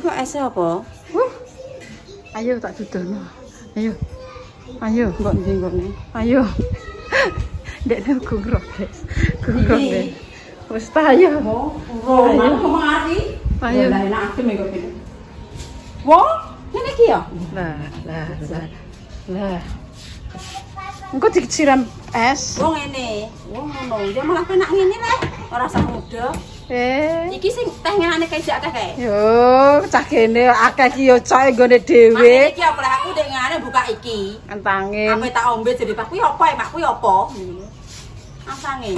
kok es apa? Ayo tak dudono. Ayo. Ayo, mbok ndi ngene. Ayo. Ndekne guruk, guys. Guruk, guys. Wis ta ayo. Ayo kemari. Ayo. Lah enak adem kok iki. Wah, ngene iki ya. Lah. Engko disiram es. Wong ngene. Wong ngono. Ya malah penak ngene leh. Ora usah muda. Iki sing teh ngenane kejak teh kae. Yo, cah kene akeh ki yo coy nggone dhewe. Iki apa lah aku ndek ngene buka iki. Entangin. Apa tak ombe jadi tak kuwi apa Mak kuwi apa? Asange.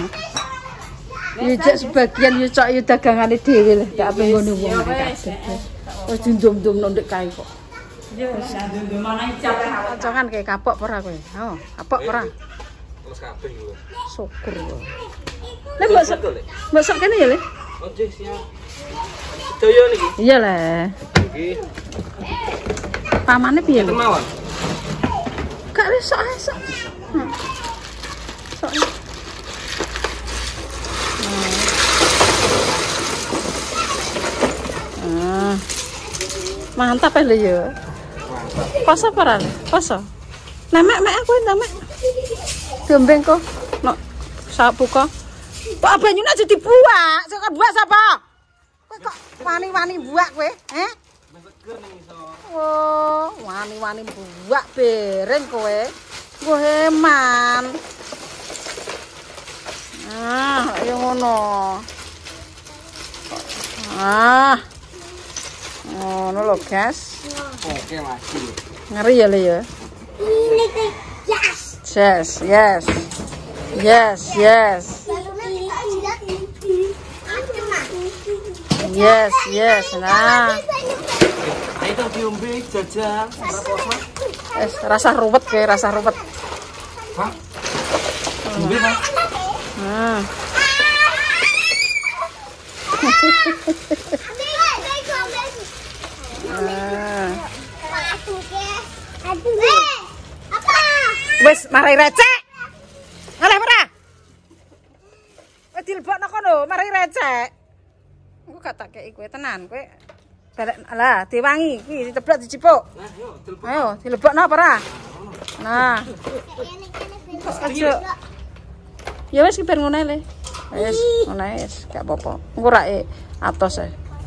Yo sebagian yo cok yo dagangane dhewe lho, gak apa ngono wong kabeh. Wis dindum-dumno ndek kae kok. Yo wis ndum mana ijab awak. Kancan kayak kapok ora kowe? Oh, kapok ora? Terus kabeh yo. Syukur kok. Lah mbok sok kene ya, Le? Oh, siap. Sedaya niki. Iya lah. Iki. Pamane piye? Mawon. Gak le sok ae sok. Sok. Mantap ya, Le ya. Poso apa ora? Poso. Nek aku nek. Gembeng kok. Nok sak buka. Kok banyune aja dibuak? Sing buak sapa? Kowe kok wani-wani buak kowe? Seger ning iso. Oh, wani-wani buak bereng kowe. Nggo heman. Ayo ngono. Ngono lho, guys. Oke lagi. Ngeri ya, Le ya. Yes. Yes. Nah. Ayo diombe jajal. Rasa ruwet kayak rasa ruwet. Hah? Diombe, Pak. Wes marai recek. Ngalih ora? Wes dilebokno kono, marai recek. Engko gak tak kei kowe tenan, kowe balik lah diwangi iki diteblok dicipuk. Nah, yo dilebok. Ayo, dilebokno apa ora? Nah. Aja. Ya wis ki ben ngono Le. Wis, ngono wis, gak apa-apa. Engko ra atos ae.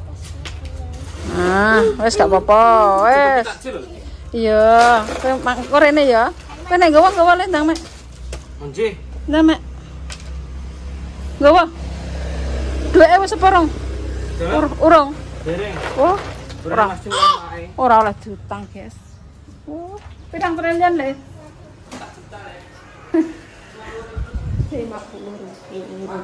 Nah, wis gak apa-apa, wis. Iya, kowe rene ya. Kowe nek gawa le ndang, Mek. Nggih. Ndang, Mek. Gawa. Duwe wis seporong. Urung. Dereng. Oh, Ora mesti wae. ora oleh diutang, guys. Oh, pirang triliun le? 50.000.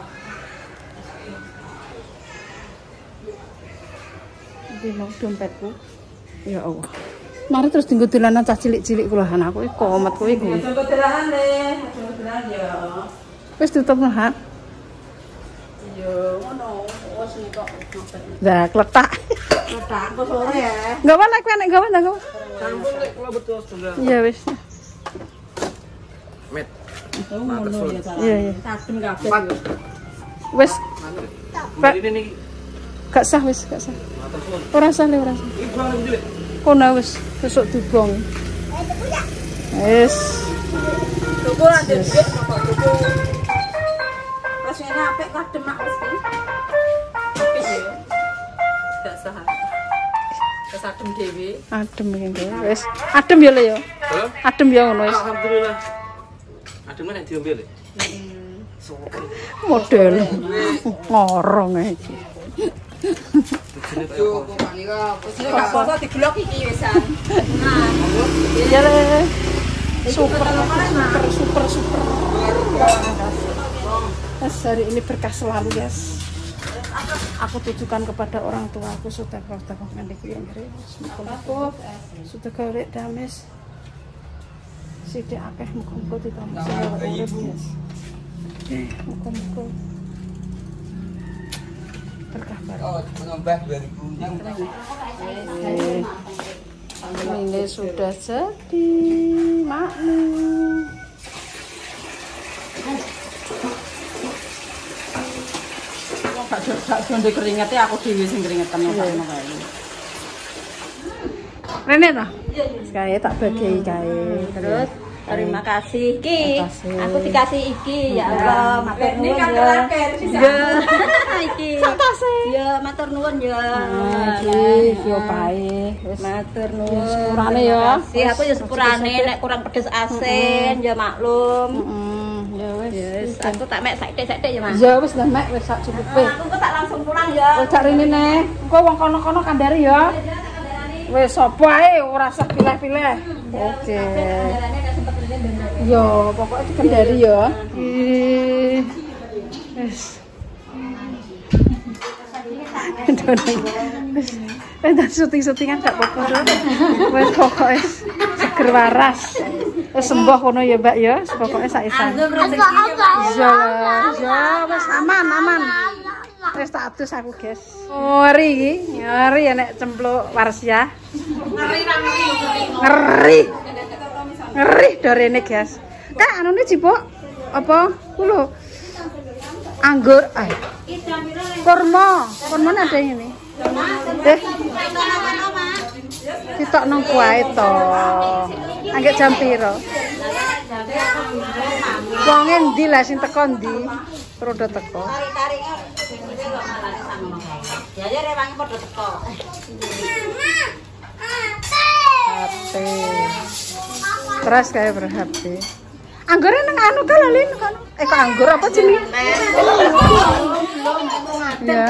Iki mau dompetku. Ya Allah. Mari terus tinggal dolanan cah cilik-cilik kula anakku iki komet kowe iku. Coba delahan Le, coba delahan ya. Wis tutup ha. Yo ngono, wis kok. Lah kletak. Letak kok sore ya. Gawa nek kowe nek gawa ndang gawa. Sampun lek kula betul setunggal. Iya wis. Met. Ngono ya cara. Iya. Adem kabeh. Wis Pak. Ini niki. gak sah wis, gak sah. Matur suwun. Ora sah le ora sah. Iki barang cilik. Kono wis besok dubong. Wis. Tuku lan dhuwit kok tuku. Rasane apik kadem mak wis iki. Apik ya. Gak sah. Wis adem dhewe. Adem iki wis. Adem ya le ya. Halo? Adem ya ngono wis. Alhamdulillah. Adem nek diombe le. Syukur. Model ngorong iki. Yo kok panika gak poso digelok iki wisan. Nah, Ya le. Super. Hari ini berkah selalu, guys. Aku tujukan kepada orang tua aku sudah kau nanti yang aku sudah kau lihat dames. Sidik akeh muka-muka ditambah saya urip, guys. Muka-muka berkah bareng. Oh, menambah 2000 yang Ini sudah jadi makmum. gak donde keringete aku dhewe sing keringetan ngono kae. Rene toh? Kae tak bagi kae. Terus terima kasih iki. Aku dikasih iki ya Allah, matur nuwun ya. Iki. Ya matur nuwun ya. Iki opae. Wis Matur nuwun. sepurane ya. Si aku ya sepurane nek kurang pedes asin ya maklum. Ya wis. Yes, aku tak mek saithik-saithik ya, Mas. Ya wis lah mek wis sak cukupe. Aku kok tak langsung pulang ya. Wis dak rene ne. Engko wong kono-kono kandhari ya. Wis sapa ae ora usah pilih-pilih. Oke. Yo, pokoknya dikendari ya. Wis. Wis syuting-syutingan gak apa-apa. Wis pokoke seger waras. Wis sembah kono ya, Mbak ya. Pokoke saisan. Iya, wis aman. Wis tak adus aku, guys. Ngeri iki, ngeri nek cempluk Warsia. Ngeri dorene, guys. Kak, anune jipuk apa? Ku lho. Anggur, kurma ada ini. Ditok nang kuwae to. Anggek jam piro? Wong endi lah sing teko ndi? Rodo teko. Ya ya rewangi padha teko. HP. Terus kayak ber-HP. Anggurnya nang anu kan lali kan. Kok anggur apa jenenge? Ya.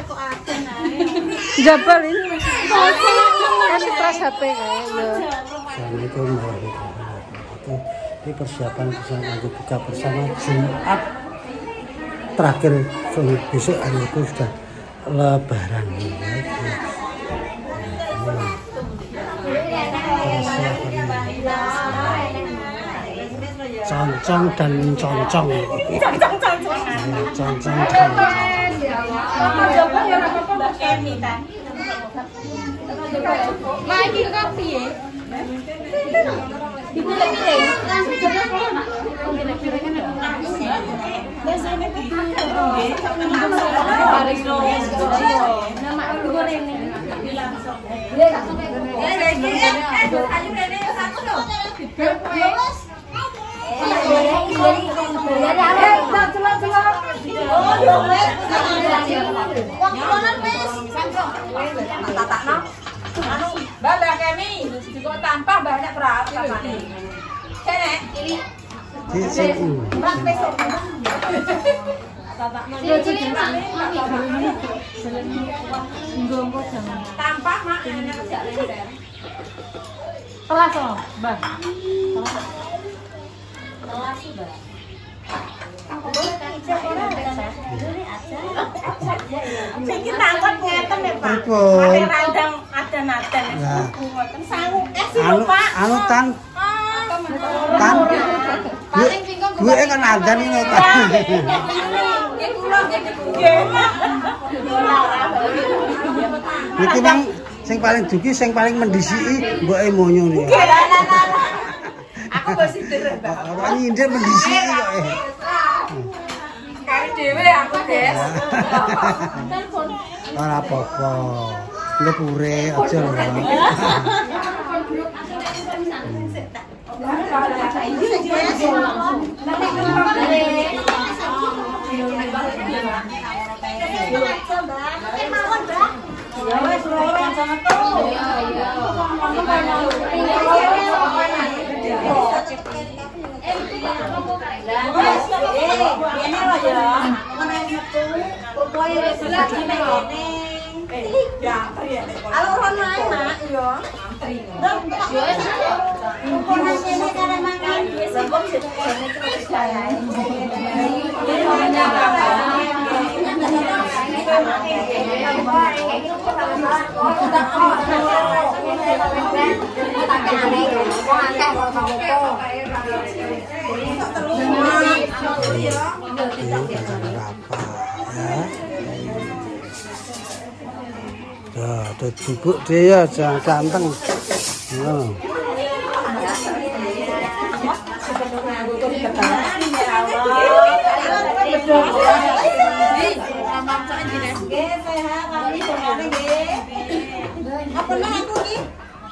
Jabal ini. Kan terus HP kayak ya. Assalamualaikum warahmatullahi wabarakatuh. Ini persiapan untuk buka bersama Jumat terakhir besok hari itu sudah Lebaran. Concong dan concong. Concong dan Lagi kopi ya. Mbak Kemi, juga tanpa banyak peralatan. Kene, ini. Tanpa mak hanya kerja lender. Kelas oh, Mbak. Kelas Mbak. Sing tangkot ngeten ya, Pak. Ada randang adan-adan iku ngoten sangu Pak. Anu tan. Paling singkong Gue kan adan ini tan. nggih kula nggih. Niki Bang sing paling dugi sing paling mendisiki mboke monyo nih. Aku masih derek, Mbak. Ora nyindir mendisiki kok. Kari dhewe aku, Des. Ora apa-apa. Lepure aja lho. Ya wes loro sama tuh. Ini loh ya. Pokoknya sebelah sini alur naik mak yo. Pokoknya sini karena makan. Ya, ada bubuk dia jangan ganteng. Nah.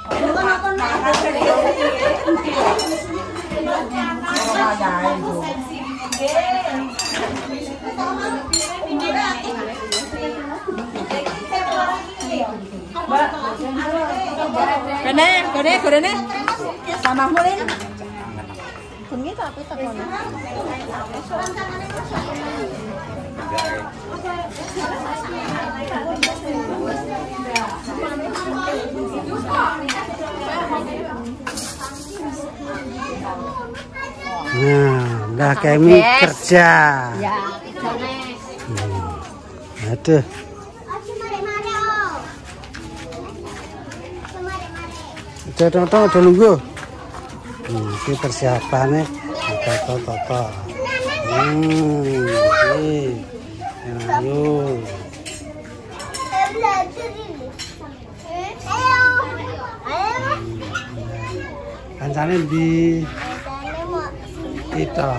Gorene. Sama mulin. Bengi tapi tekan. Nah, udah kami kerja. Ya, Aduh. Udah nunggu. Ini persiapannya. Toto. Ayo. Kancane di kita.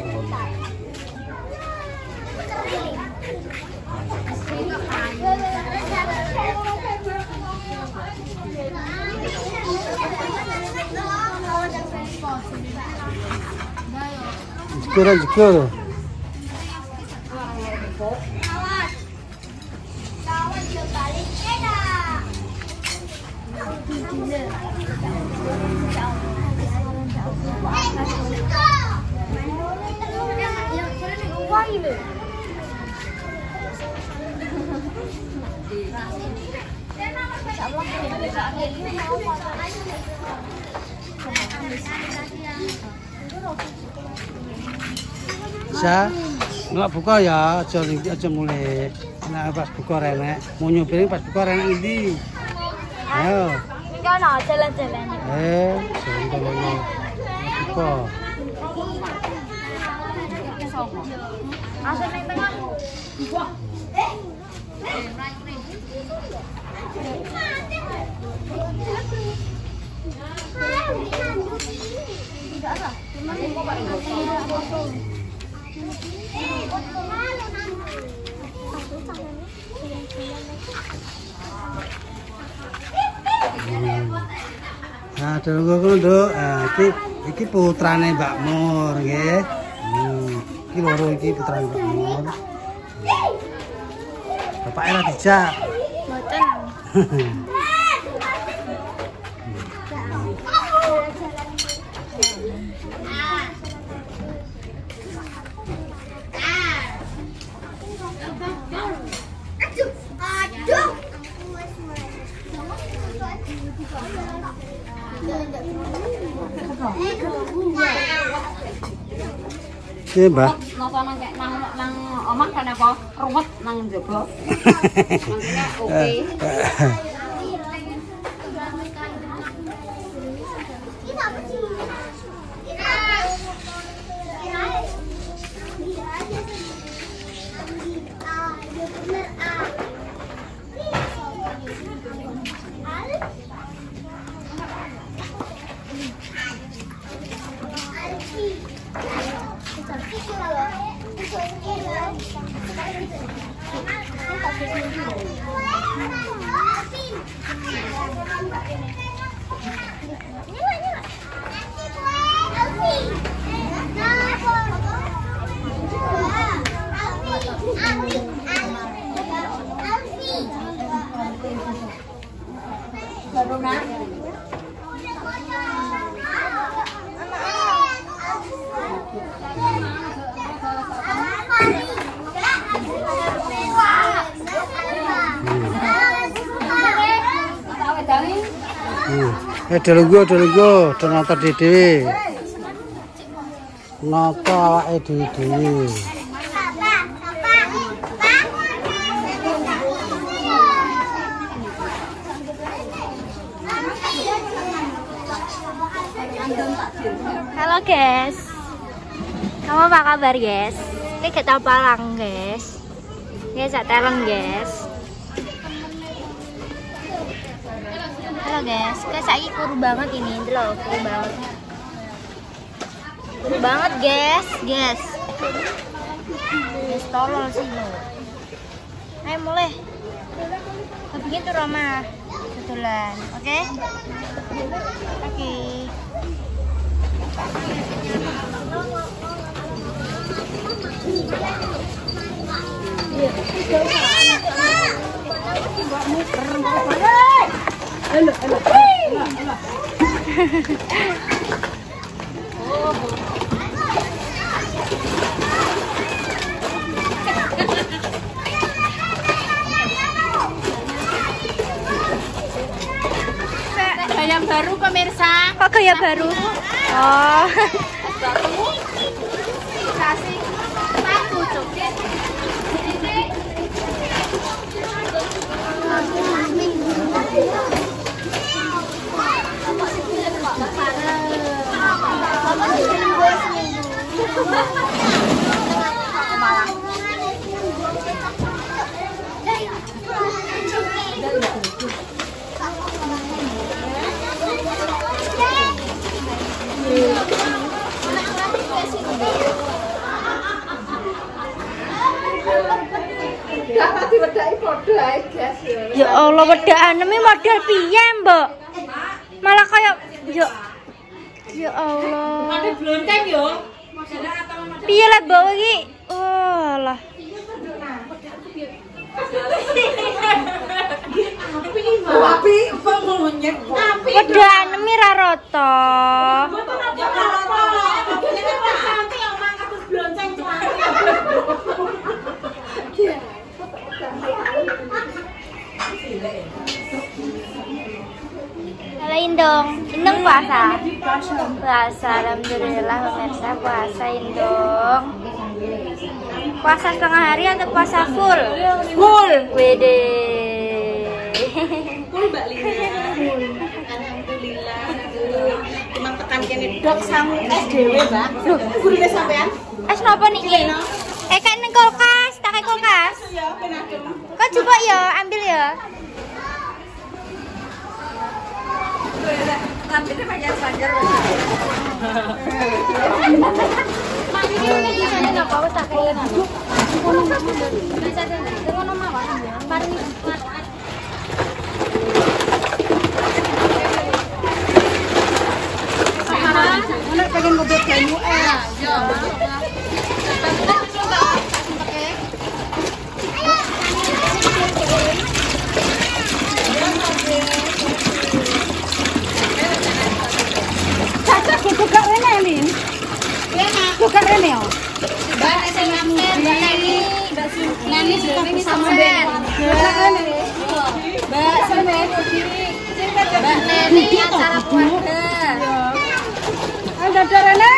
Jekur. Bisa, nggak buka ya, aja mulai. Nah pas buka renek, mau nyobain pas buka renek ini. Ayo. Enggak no, jalan-jalan. Jalan-jalan. Buka. Asal neng tengah. Nah, tunggu. Iki putrane Mbak Mur nggih. Iki loro iki putrane Mbak Mur. Bapake ra dijak. Mboten. Oke, Mbak. Napa nang omah kan apa? Ruwet nang njaba. Mangkene oke. Delunggu, nonton dhewe. Napa awake dhewe. Halo guys. Kamu apa kabar guys? Kita palang guys. Guys, teleng guys. Halo guys, saiki kuru banget ini, loh, kuru banget. Kuru banget guys. Guys, tolol sih lo. Ayo mulai. Kepingin tuh Roma. dolan. Oke? Oke. Gaya baru pemirsa. Kok gaya baru? Oh. Kasih satu cuk. Ya Allah, wedaan ini model piye, Mbak? Malah kayak ya Allah. Ada blonteng yo. Piye lah Mbak iki? Walah. Wedaan ini ra rata. Lain dong, Indong puasa. Puasa, alhamdulillah pemirsa puasa Indong. Puasa setengah hari atau puasa full? Full. Wede. Full Mbak Lina. Alhamdulillah. Cuma tekan kene dok sangu es dhewe, Mbak. Gurine sampean? Es napa niki? Kan ning kulkas, tak kayak kulkas. Ya, ben adem. Kok coba ya, ambil ya. Lambene banyak sajar. Pengen ngobet kayu buka rene Lin. Buka rene yo. Mbak Nani ini sama Ben. Mbak Neni acara keluarga. Ada rene.